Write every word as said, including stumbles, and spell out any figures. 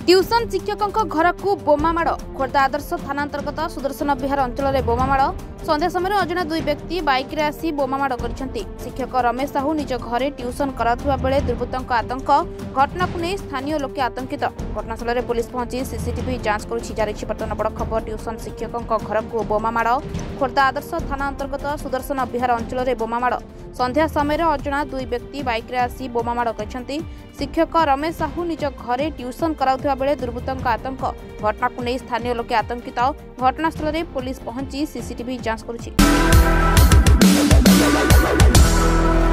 Tuition शिक्षकों घर को बोमा माड़ खोर्धा आदर्श थाना अंतर्गत सुदर्शन विहार अंचल में बोमा माड़ संध्या समय अजना दुई व्यक्ति बाइक रे आसी बोमा माड़ कर शिक्षक रमेश साहू निज घरे ट्यूशन कराउथुवा बेले दुर्बृत्तों आतंक घटना को नहीं स्थानीय लोके आतंकित घटनास्थल में पुलिस पहुंची सीसीटीवी जांच करुछि। बर्तमान बड़ खबर ट्यूशन शिक्षकों घर को बोमा माड़ खोर्धा आदर्श थाना अंतर्गत सुदर्शन विहार अंचल में बोमा माड़ संध्या समय अजना दुई व्यक्ति बाइक रे आसी बोमा माड़ कर शिक्षक रमेश साहू निज घरे ट्यूशन कराउथुवा बेले दुर्बृत्तों आतंक घटना को नहीं स्थानीय लोके आतंकित घटनास्थल में पुलिस पहुंची सीसीटीवी जांच करुछि।